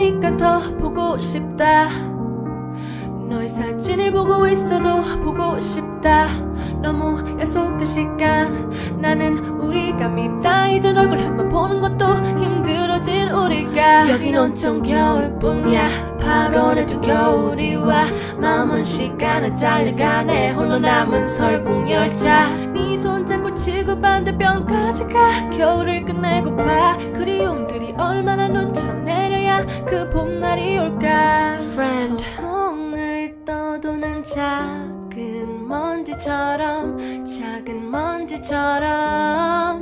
보니까 더 보고 싶다. 너의 사진을 보고 있어도 보고 싶다. 너무 약속한 시간. 나는 우리가 밉다. 이젠 얼굴 한번 보는 것도 힘들어진 우리가. 여긴 온통 겨울뿐이야. 8월에도 겨울이 와. 마음은 시간을 달려가네. 홀로 남은 설국열차. 네 손잡고 지구 반대편까지 가. 겨울을 끝내고파. 그리움들이 얼마나 눈처럼 내려야 그 봄날이 올까. Friend, 오늘 떠도는 작은 먼지처럼 작은 먼지처럼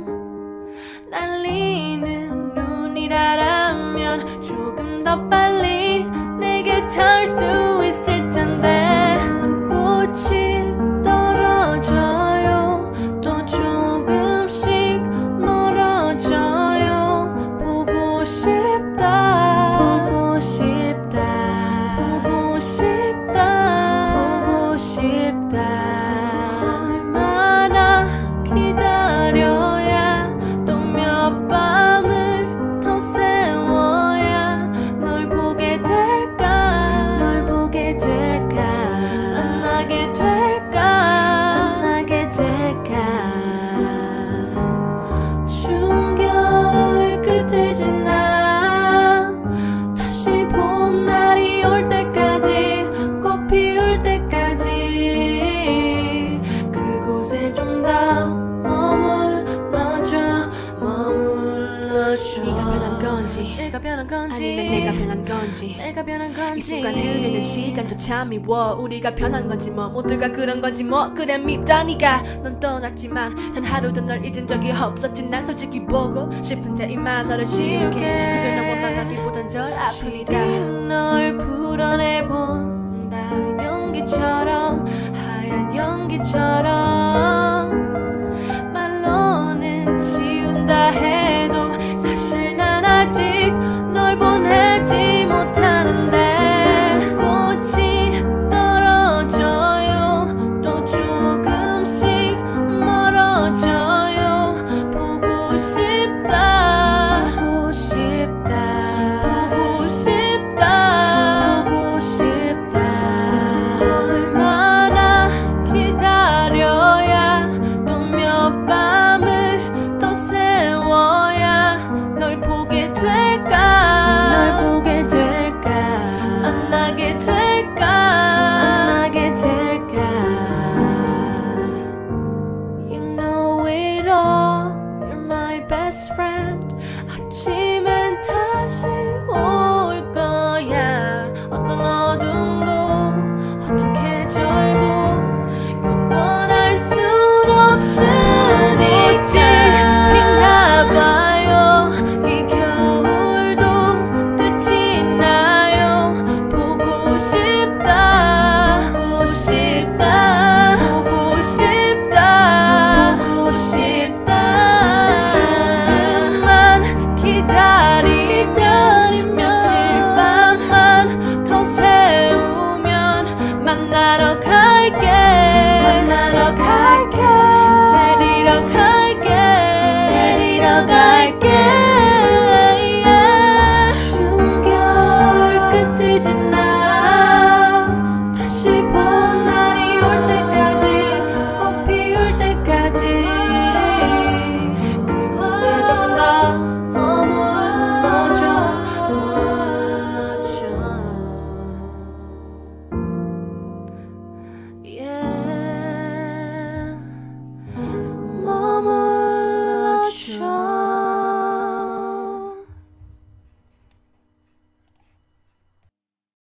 날리는 눈이라면 조금 더 빨리 내게 닿을 수 있을 텐데. 꽃이 떨어져요. 또 조금씩 멀어져요. 보고 싶다. 보고 싶다. 보고 싶다. 보고 싶다. 얼마나 기다려야 또 몇 밤을 더 세워야 널 보게 될까. 널 보게 될까. 만나게 될까. 만나게 될까. 추운 겨울 끝을 지나 다시 봄날이 올 때까지 꽃 피울 때까지 그곳에 좀 더 머물러줘. 머물러줘. 네가 변한 건지 내가 변한 건지 아니면 내가 변한 건지 내가 변한 건지. 이 순간 흐르는 시간도 참 미워. 우리가 변한 건지 뭐 모두가 그런 건지 뭐. 그래 밉다. 네가 넌 떠났지만 단 하루도 널 잊은 적이 없었지. 난 솔직히 보고 싶은데 이만 너를 지울게. 그게 너 원망하기보단 덜 아프니까. 널 풀어내본다. 연기처럼 하얀 연기처럼